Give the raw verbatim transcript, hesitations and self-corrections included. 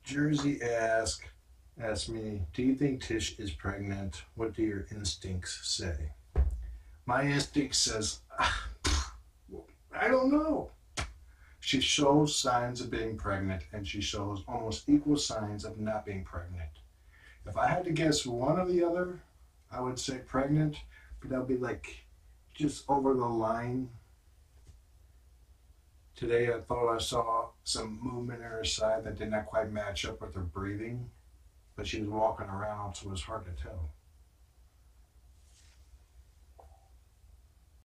Jersey ask asked me, do you think Tish is pregnant? What do your instincts say? My instinct says, ah, I don't know. She shows signs of being pregnant, and she shows almost equal signs of not being pregnant. If I had to guess one or the other, I would say pregnant, but that would be like just over the line. Today I thought I saw some movement in her side that did not quite match up with her breathing, but she was walking around, so it was hard to tell.